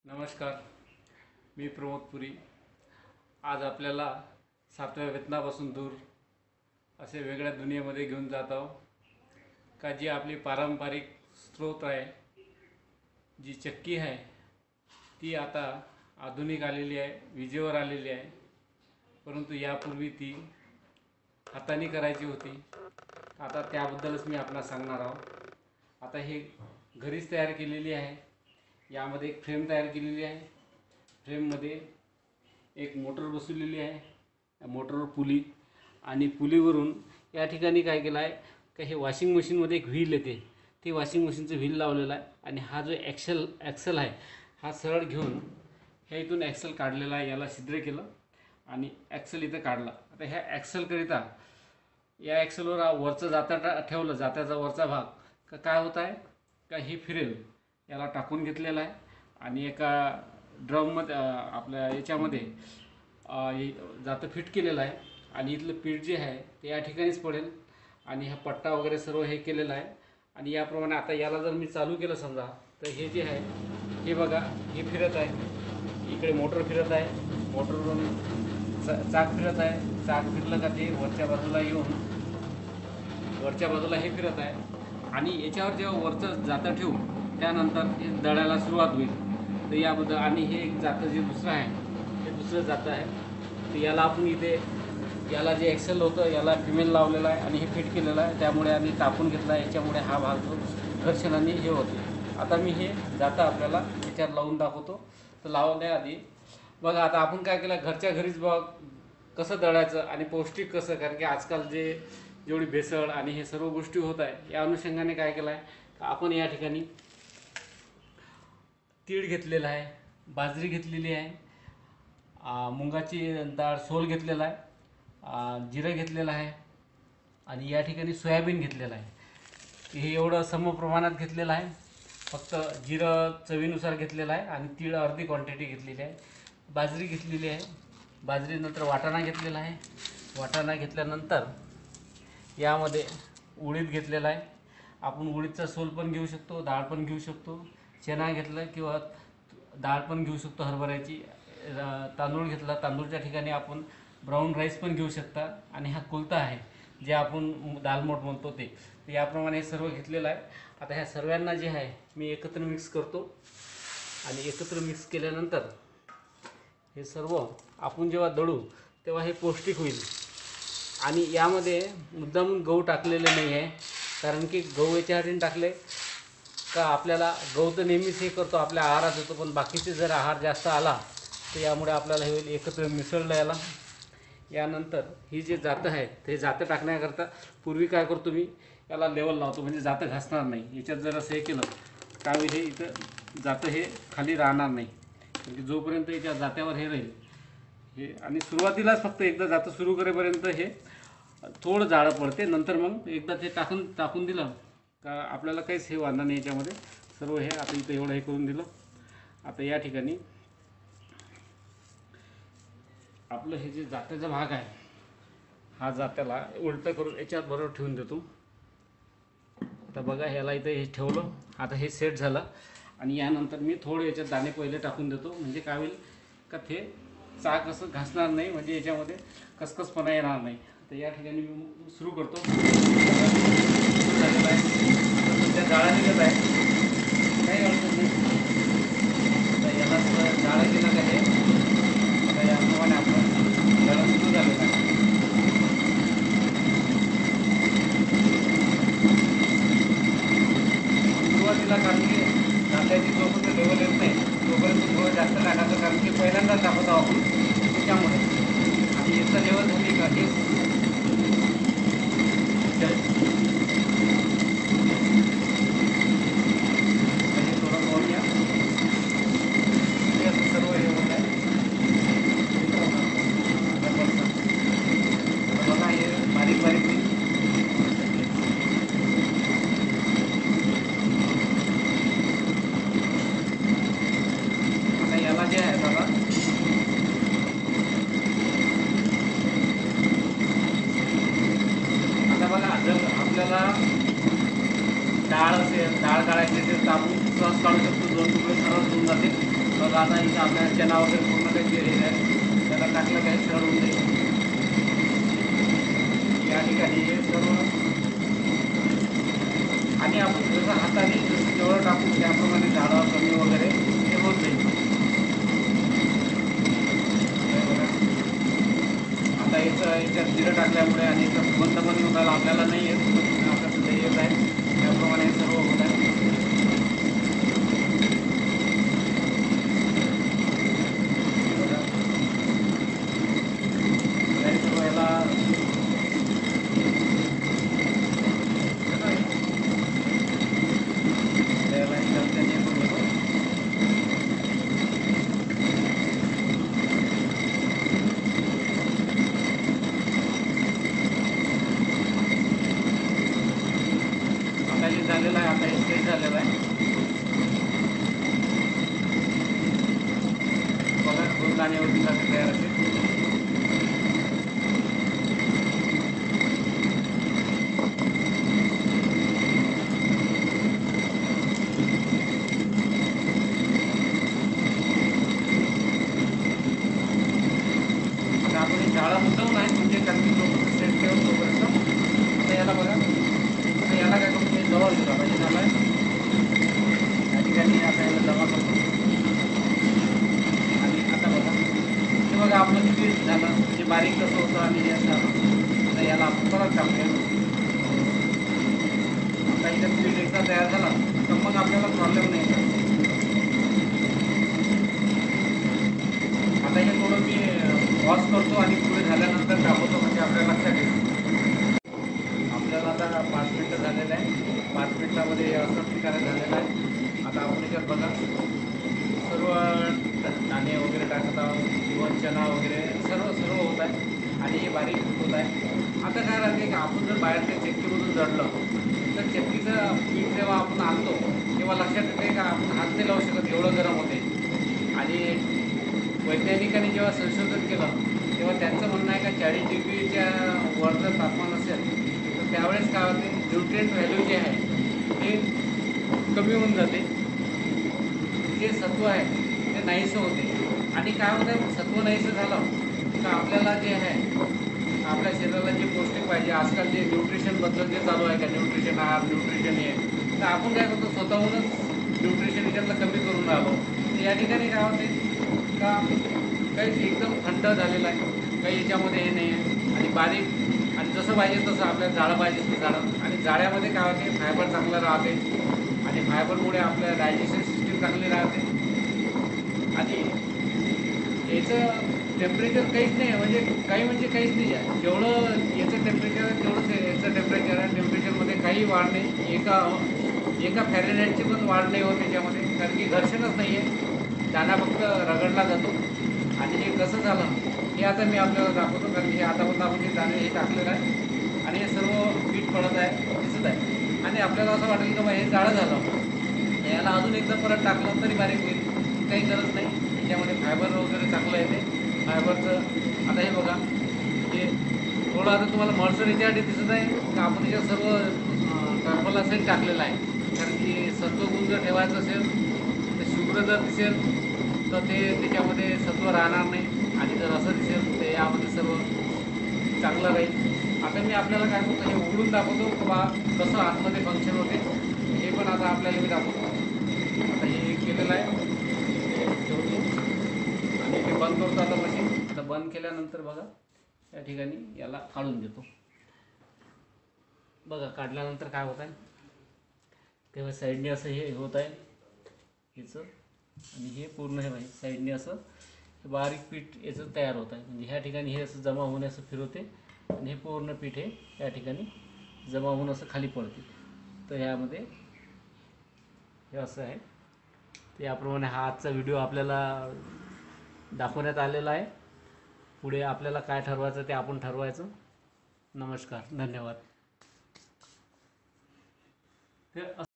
नमस्कार, मी प्रमोद पुरी। आज आपल्याला 7व्या वेतनापासून दूर असे वेगळ्या दुनियेमध्ये घेऊन जात आहोत का जी आपली पारंपरिक स्रोत आहे, जी चक्की आहे ती आता आधुनिक आलेली आहे, विजेवर आलेली आहे। परंतु यापूर्वी ती हाताने करायची होती। आता त्याबद्दलच मी आपल्याला सांगणार आहोत। आता हे घरीच तयार केलेली आहे। यामध्ये एक फ्रेम तयार केलेली आहे। फ्रेममध्ये एक मोटर बसवलेली आहे। या मोटरवर पुली आणि पुलीवरून या ठिकाणी काय केलं आहे का हे वॉशिंग मशीनमध्ये एक व्हील येते, ती वॉशिंग मशीनचं व्हील लावलेला आहे। आणि हा जो ॲक्सल आहे हा सरळ घेऊन ह्या इथून ॲक्सल काढलेला आहे, याला छिद्र केलं आणि ॲक्सल इथं काढला। आता ह्या ॲक्सलकरिता या ॲक्सलवर वरचं जाता ठेवलं, जात्याचा वरचा भाग का काय होत आहे का हे फिरेल, याला टाकून घेतलेला आहे। आणि एका ड्रममध्ये आपल्या याच्यामध्ये जातं फिट केलेलं आहे। आणि इथलं पीठ जे आहे ते या ठिकाणीच पडेल आणि हा पट्टा वगैरे सर्व हे केलेलं आहे। आणि याप्रमाणे आता याला जर मी चालू केलं समजा तर हे जे आहे हे बघा, हे फिरत आहे, इकडे मोटर फिरत आहे, मोटरवरून चाक फिरत आहे, चाक फिरलं का ते वरच्या बाजूला येऊन वरच्या बाजूला हे फिरत आहे। आणि याच्यावर जेव्हा वरचं जातं ठेवू त्यानंतर हे दळायला सुरुवात होईल। तर याबद्दल आणि हे एक जातं जे दुसरं आहे हे दुसरं जातं आहे, तर याला आपण इथे याला जे ॲक्सेल होतं याला फिमेल लावलेलं आहे आणि हे फिट केलेलं आहे, त्यामुळे आम्ही टाकून घेतला आहे। याच्यामुळे हा भाग जो घर्षणाने हे होते। आता मी हे जातं आपल्याला याच्यावर लावून दाखवतो। तर लावण्याआधी बघा, आता आपण काय केलं, घरच्या घरीच बघ कसं दळायचं आणि पौष्टिक कसं, कारण की आजकाल जेवढी भेसळ आणि हे सर्व गोष्टी होत आहे या अनुषंगाने काय केलं आहे का आपण या ठिकाणी तीळ घेतलेला आहे, बाजरी घेतलेली आहे, मुंगाची डाळ सोल घेतलेला आहे, जिरं घेतलेलं आहे आणि या ठिकाणी सोयाबीन घेतलेलं आहे। हे एवढं सम प्रमाणात घेतलेलं आहे। फक्त जिरं चवीनुसार घेतलेलं आहे आणि तीळ अर्धी क्वांटिटी घेतलेली आहे। बाजरी घेतलेली आहे, बाजरीनंतर वाटाणा घेतलेला आहे, वाटाणा घेतल्यानंतर यामध्ये उडीद घेतलेला आहे। आपण उडीदचा सोल पण घेऊ शकतो, डाळ पण घेऊ शकतो, चणा घेतला किंवा डाळ पण घेऊ शकतो, हरभऱ्याची, तांदूळ घेतला, तांदूळच्या ठिकाणी आपण ब्राऊन राईस पण घेऊ शकता। आणि हा कुलता आहे जे आपण दालमोट म्हणतो ते, तर याप्रमाणे हे सर्व घेतलेलं आहे। आता ह्या सर्वांना जे आहे मी एकत्र मिक्स करतो आणि एकत्र मिक्स केल्यानंतर हे सर्व आपण जेव्हा दळू तेव्हा हे पौष्टिक होईल। आणि यामध्ये मुद्दाम गहू टाकलेले नाही आहे, कारण की गहू याच्यासाठी टाकले का आपल्याला गहू तर नेहमीच हे करतो, आपल्या आहारात येतो, पण बाकीचे जर आहार जास्त आला तर यामुळे आपल्याला हे एकत्र मिसळलं याला। यानंतर ही जे जातं आहे ते जातं टाकण्याकरता पूर्वी काय करतो मी याला लेवल लावतो, म्हणजे जातं घासणार नाही। याच्यात जर असं हे केलं त्यावेळी हे इथं जातं हे खाली राहणार नाही, म्हणजे जोपर्यंत याच्या जात्यावर हे राहील हे। आणि सुरुवातीलाच फक्त एकदा जातं सुरू करेपर्यंत हे थोडं जाडं पडते, नंतर मग एकदा ते टाकून दिलं का आपल्याला काहीच हे वाढणार नाही याच्यामध्ये सर्व। हे आता इथं एवढं हे करून दिलं। आता या ठिकाणी आपलं हे जे जात्याचा भाग आहे हा जात्याला उलटं करून याच्यात बरोबर ठेवून देतो। आता बघा ह्याला इथं हे ठेवलं, आता हे सेट झालं। आणि यानंतर मी थोडे याच्यात दाणे पहिले टाकून देतो, म्हणजे काय होईल का ते चाक असं घासणार नाही, म्हणजे याच्यामध्ये कसकसपणा येणार नाही। तर या ठिकाणी मी सुरू करतो। झालेलं आहे सध्या जाळा निघत आहे, काही अडचण नाही। तर याला जाळा गेला का हे आता याप्रमाणे आपण जाळा सुरू झालेला आहे। सुरुवातीला कारण की जात्याची जोपर्यंत लेवल येत नाही तोपर्यंत थोडं जास्त टाकायचं, कारण की पहिल्यांदाच टाकत आहोत आपण त्याच्यामुळे। आणि याचा लेवल झाली का हे थोडं वर घ्या, सर्व हे होत आहे। बघा हे बारीक बारीक आता याला जे आहे बघा बघा आता इथं आपल्याला चना वगैरे पूर्ण काही केलेलं आहे, त्याला टाकलं काय सरळ होऊन जाईल. या ठिकाणी हे सर्व आणि आपण जसं हाताने जसं जेवढं टाकू त्याप्रमाणे झाडं कमी वगैरे हे होत जाईल. आता याच्यात जिरं टाकल्यामुळे आणि याचा सुगंध पण येऊन राहिला आपल्याला नाही येत, आपल्याला सुद्धा येत आहे. त्याप्रमाणे हे सर्व होत आहे. सर्व याला झालेला आहे. आता हे सेट झालेलं आहे बघा, 2 दाणेवरती तयार असेल. आता आपण हे झाडं मुद्दाम नाही म्हणजे कारण की जोपर्यंत सेट ठेवून तोपर्यंत आता याला बघा, आता याला काय करून हे जवळ दिला पाहिजे झालं आहे. या ठिकाणी आता याला जमा करतो आणि आता बघा हे बघा आपलं पीठ झालं म्हणजे बारीक कसं होतं आणि हे असं झालं. आता याला आपण परत टाकूया. आता इथं पीठ एकदा तयार झाला तर मग आपल्याला प्रॉब्लेम नाही. आता हे थोडं मी वॉश करतो आणि पुढे झाल्यानंतर दाखवतो म्हणजे आपल्याला लक्षात येईल. आपल्याला आता 5 मिनटं झालेलं आहे. 5 मिनटामध्ये असं प्रकारे झालेलं आहे. आता आपण याच्यात बघा सर्व दाणे वगैरे टाकत आहोत किंवा चना वगैरे सर्व होत आहे आणि हे बारीक होत आहे. आता काय राहते की आपण जर बाहेर ते चक्कीमधून जडलं तर चक्कीचं पीठ जेव्हा आपण आणतो तेव्हा लक्षात येते का आपण हात नाही लावू शकत, एवढं गरम होते. आणि वैज्ञानिकांनी जेव्हा संशोधन केलं तेव्हा त्यांचं म्हणणं आहे का 40 डिग्रीच्या वर जर तापमान असेल तर त्यावेळेस काय होते, न्यूट्रिएंट व्हॅल्यू जे आहे ते कमी होऊन जाते. जे सत्व आहे ते नाहीसं होते. आणि काय होतं, सत्व नाहीसं झालं तर आपल्याला जे आहे आपल्या शरीराला जे पौष्टिक पाहिजे, आजकाल जे न्यूट्रिशनबद्दल जे चालू आहे का न्यूट्रिशन आहार न्यूट्रिशन हे, तर आपण काय करतो स्वतःहूनच न्यूट्रिशन याच्यातलं कमी करून राहिलो. तर या ठिकाणी काय होते का काही एकदम थंड झालेलं आहे, काही याच्यामध्ये हे नाही आहे आणि बारीक आणि जसं पाहिजे तसं आपल्याला जाळं पाहिजे ते जाळं. आणि जाळ्यामध्ये काय होते फायबर चांगलं राहते आणि फायबरमुळे आपल्या डायजेशन सिस्टीम चांगली राहते. आणि याचं टेम्परेचर काहीच नाही म्हणजे काहीच नाही आहे. जेवढं याचं टेम्परेचर आहे तेवढंच याचं टेम्परेचर आहे. टेम्परेचरमध्ये काही वाढ नाही, एका फॅरेनहाइटची पण वाढ नाही होत त्याच्यामध्ये, कारण की घर्षणच नाही आहे. दाणा फक्त रगडला जातो. आणि हे कसं झालं हे आता मी आपल्याला दाखवतो, कारण हे आतापर्यंत आपण हे दाणे हे टाकलेलं आहे आणि हे सर्व पीठ पडत आहे दिसत आहे. आणि आपल्याला असं वाटेल की बा हे जाडं झालं, याला अजून एकदा परत टाकलं तरी बारीक होईल, काही गरज नाही. याच्यामध्ये फायबर वगैरे चांगलं येते फायबरचं. आता हे बघा हे थोडं आता तुम्हाला मॉइश्चर याच्यासाठी दिसत आहे का आपण याच्यात सर्व कार्बोलासेट टाकलेलं आहे, कारण की सत्वगुण जर ठेवायचं असेल तर शुभ्र जर दिसेल तर ते त्याच्यामध्ये सत्व राहणार नाही आणि जर असं दिसेल तर यामध्ये सर्व चांगलं राहील. आता मी आपल्याला काय करतो हे उघडून दाखवतो की बा कसं आतमध्ये फंक्शन होते, हे पण आता आपल्याला मी दाखवतो. आता हे केलेलं आहे ते ठेवतो आणि ते बंद करतो आता मशीन. आता बंद केल्यानंतर बघा या ठिकाणी याला काढून देतो. बघा काढल्यानंतर काय होत आहे तेव्हा साईडने असं हे होत आहे याचं, आणि हे पूर्ण हे पाहिजे साईडने असं बारीक पीठ याचं तयार होत आहे. म्हणजे ह्या ठिकाणी हे असं जमा होऊन असं फिरवते आणि हे पूर्ण पीठ हे या ठिकाणी जमा होऊन असं खाली पडते. तर ह्यामध्ये हे असं आहे. तर याप्रमाणे हा आजचा व्हिडिओ आपल्याला दाखवण्यात आलेला आहे. पुढे आपल्याला काय ठरवायचं ते आपण ठरवायचं. नमस्कार, धन्यवाद.